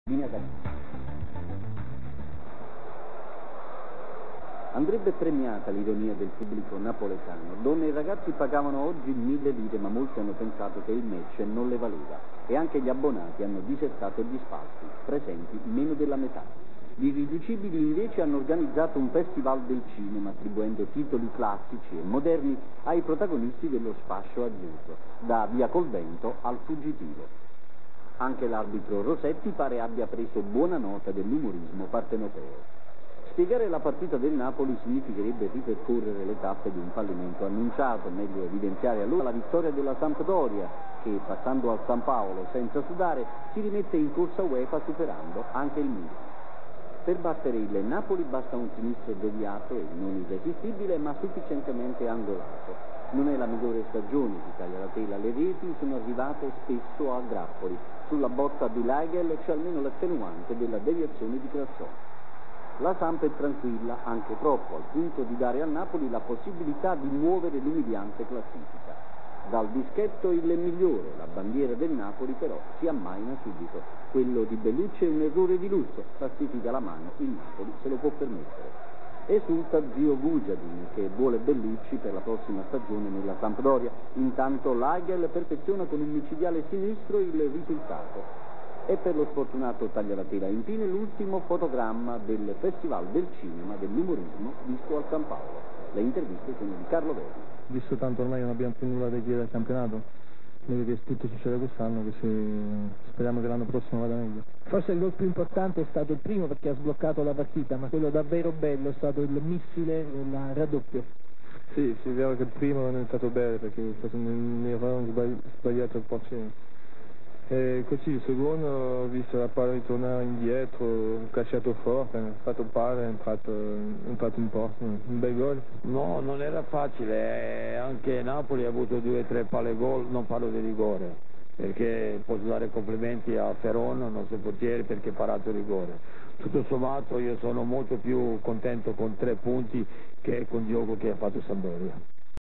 Linea Canini. Andrebbe premiata l'ironia del pubblico napoletano. Donne e ragazzi pagavano oggi 1000 lire, ma molti hanno pensato che il match non le valeva. E anche gli abbonati hanno disertato gli spalti, presenti meno della metà. Gli irriducibili invece hanno organizzato un festival del cinema, attribuendo titoli classici e moderni ai protagonisti dello sfascio azzurro, da Via col vento al Fuggitivo. Anche l'arbitro Rosetti pare abbia preso buona nota dell'umorismo partenopeo. Spiegare la partita del Napoli significherebbe ripercorrere le tappe di un fallimento annunciato, meglio evidenziare allora la vittoria della Sampdoria, che passando al San Paolo senza sudare si rimette in corsa UEFA superando anche il Milan. Per battere il Napoli basta un sinistro deviato e non irresistibile, ma sufficientemente angolato. Non è la migliore stagione di Tagliatella, le reti sono arrivate spesso a grappoli. Sulla botta di Laigel c'è almeno l'attenuante della deviazione di Crassò. La Samp è tranquilla, anche troppo, al punto di dare al Napoli la possibilità di muovere l'umiliante classifica. Dal dischetto il migliore, la bandiera del Napoli però si ammaina subito. Quello di Bellucci è un errore di lusso, pastifica la mano, il Napoli se lo può permettere. Esulta zio Gujadin, che vuole Bellucci per la prossima stagione nella Sampdoria. Intanto Laigel perfeziona con un micidiale sinistro il risultato. E per lo sfortunato Tagliatella, infine l'ultimo fotogramma del Festival del Cinema dell'Umorismo visto al San Paolo. Le interviste sono di Carlo Verni. Visto tanto ormai non abbiamo più nulla da chiedere al campionato, vedo che tutto succede quest'anno, così speriamo che l'anno prossimo vada meglio. Forse il gol più importante è stato il primo perché ha sbloccato la partita, ma quello davvero bello è stato il missile, il raddoppio. Sì, è vero che il primo non è stato bello perché è stato un errore sbagliato al portiere. E così il secondo ho visto la palla ritornare indietro, ho calciato forte, ho fatto palla e ho entrato in porta, un bel gol. No, non era facile, anche Napoli ha avuto 2 o 3 palle gol, non parlo di rigore, perché posso dare complimenti a Ferron, il nostro portiere, perché ha parato il rigore. Tutto sommato io sono molto più contento con 3 punti che con il gioco che ha fatto Sampdoria.